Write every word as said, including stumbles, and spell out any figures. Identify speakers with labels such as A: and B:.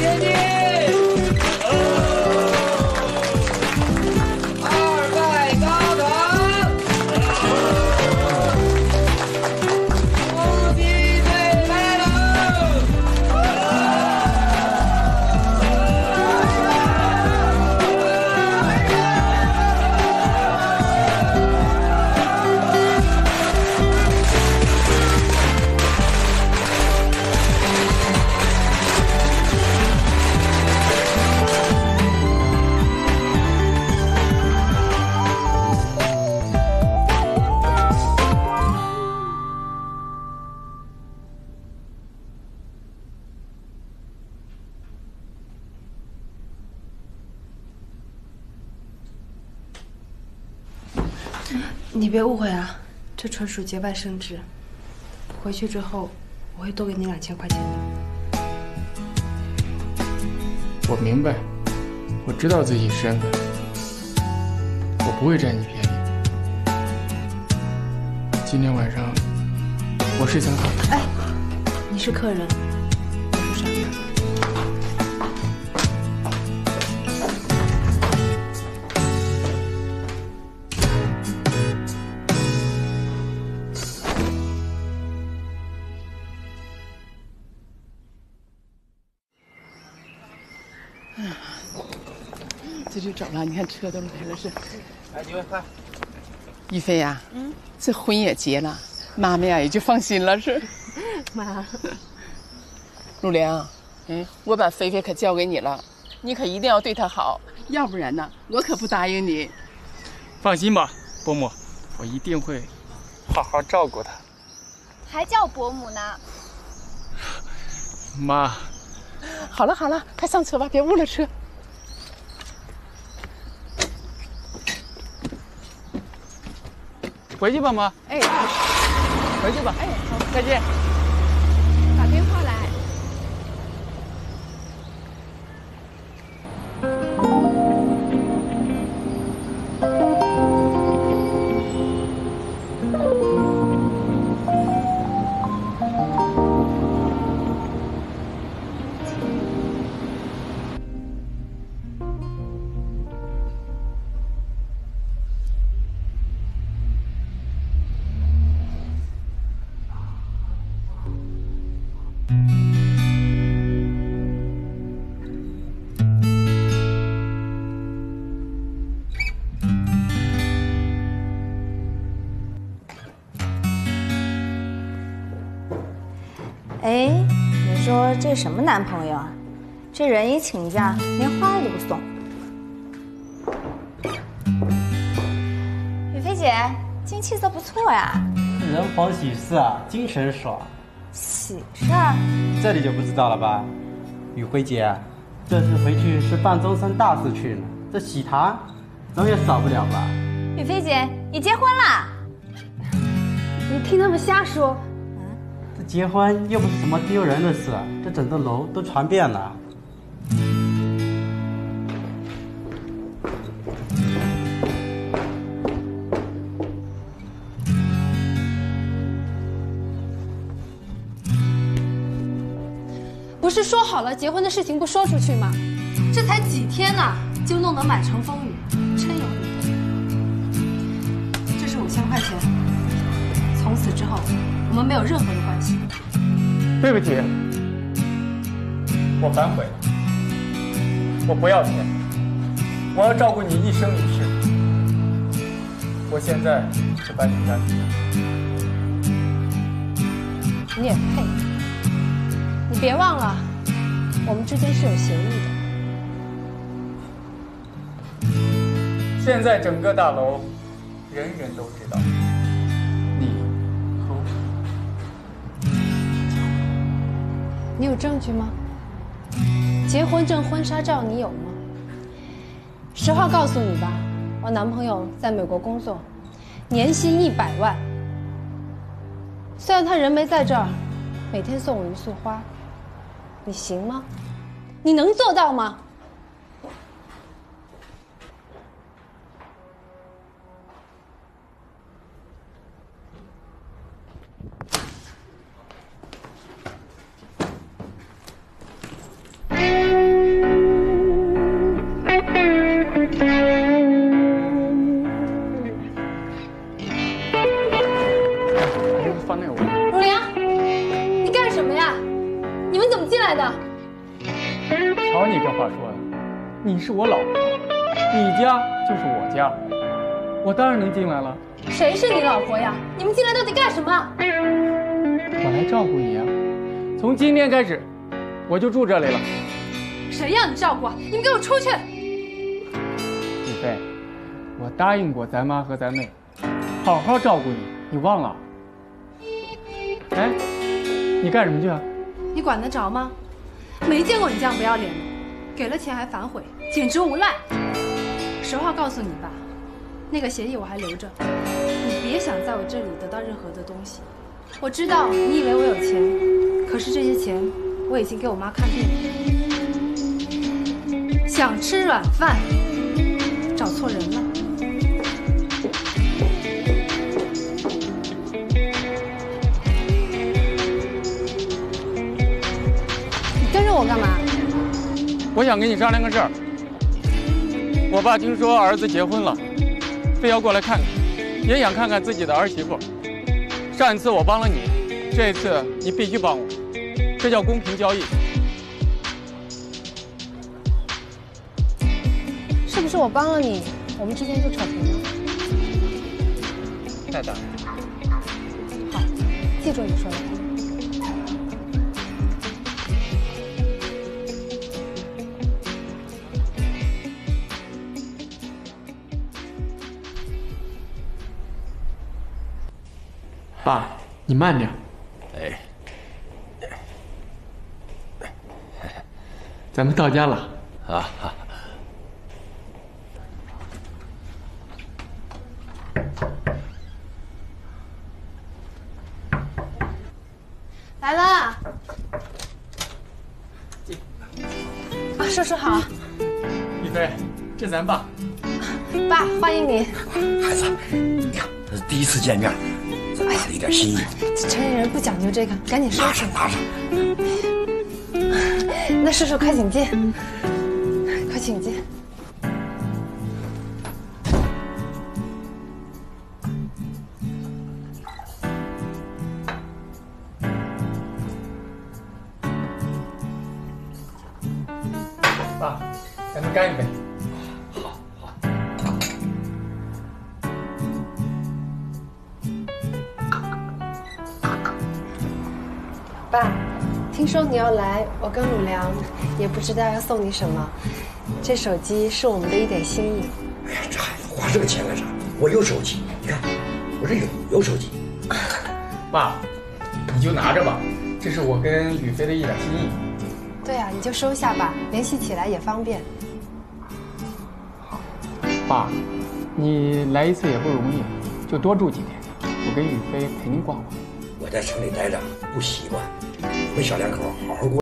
A: 前进！二拜高堂，夫妻对白喽！
B: 你别误会啊，这纯属节外生枝。回去之后，我会多给你两千块钱的。
C: 我明白，我知道自己身份，我不会占你便宜。今天晚上我是想好。
B: 哎，你是客人，我是商人。
D: 这就走了，你看车都来了是。
C: 来几位快！
D: 于飞呀，嗯，这婚也结了，妈妈呀也就放心了是。
B: 妈，
D: 陆良，嗯，我把菲菲可交给你了，你可一定要对她好，要不然呢，我可不答应你。
C: 放心吧，伯母，我一定会好好照顾她。
E: 还叫伯母呢？
C: 妈，
D: 好了好了，快上车吧，别误了车。
C: 回去吧，妈。
D: 哎，
C: 回去吧。
D: 哎，好，再见。
E: 打电话来。
F: 哎，你说这什么男朋友啊？这人一请假，连花都不送。雨飞姐，今天气色不错呀。
G: 人逢喜事啊，精神爽。
F: 喜事儿？
G: 这里就不知道了吧？雨辉姐，这次回去是办终身大事去了，这喜糖总也少不了吧？
F: 雨飞姐，你结婚啦？
B: 你听他们瞎说。
G: 这结婚又不是什么丢人的事，这整栋楼都传遍了。
B: 不是说好了结婚的事情不说出去吗？这才几天呢，就弄得满城风雨，真有理得。这是五千块钱，从此之后我们没有任何的关系。
C: 对不起，我反悔了，我不要钱，我要照顾你一生一世。我现在就搬你家去。
B: 你也配？你别忘了，我们之间是有协议
C: 的。现在整个大楼，人人都知道，你和我。
B: 你有证据吗？结婚证、婚纱照你有吗？实话告诉你吧，我男朋友在美国工作，年薪一百万。虽然他人没在这儿，每天送我一束花，你行吗？你能做到吗？ 进来的？
C: 瞧你这话说的，你是我老婆，你家就是我家，我当然能进来了。
B: 谁是你老婆呀？你们进来到底干什么？
C: 我来照顾你啊！从今天开始，我就住这里了。
B: 谁让你照顾啊？你们给我出去！
C: 雨飞，我答应过咱妈和咱妹，好好照顾你，你忘了？哎，你干什么去啊？
B: 你管得着吗？没见过你这样不要脸的，给了钱还反悔，简直无赖！实话告诉你吧，那个协议我还留着，你别想在我这里得到任何的东西。我知道你以为我有钱，可是这些钱我已经给我妈看病了。想吃软饭，找错人了。你跟着我干嘛？
C: 我想跟你商量个事儿。我爸听说儿子结婚了，非要过来看看，也想看看自己的儿媳妇。上一次我帮了你，这一次你必须帮我，这叫公平交易。
B: 是不是我帮了你，我们之间就扯平了？
C: 那当然。
B: 好，记住你说的话。
C: 爸，你慢点。
H: 哎，
C: 咱们到家了。
H: 啊哈。
B: 来了。啊，叔叔好。
C: 雨飞，这咱爸。
B: 爸，欢迎你。
H: 孩子，你看，这是第一次见面，咱爸的一点心意。
B: 城里人不讲究这个，赶紧收起。
H: 拿上。
B: 那叔叔快请进，快请进。
C: 爸，咱们干一杯。
H: 好，好。
B: 爸，听说你要来，我跟鲁良也不知道要送你什么。这手机是我们的一点心意。
H: 哎呀，这孩子花这个钱干啥？我有手机，你看，我这有有手机。
C: 爸，你就拿着吧，这是我跟雨飞的一点心意。
B: 对啊，你就收下吧，联系起来也方便。
C: 爸，你来一次也不容易，就多住几天，我跟雨飞陪您逛逛。
H: 我在城里待着不习惯，你们小两口好好过。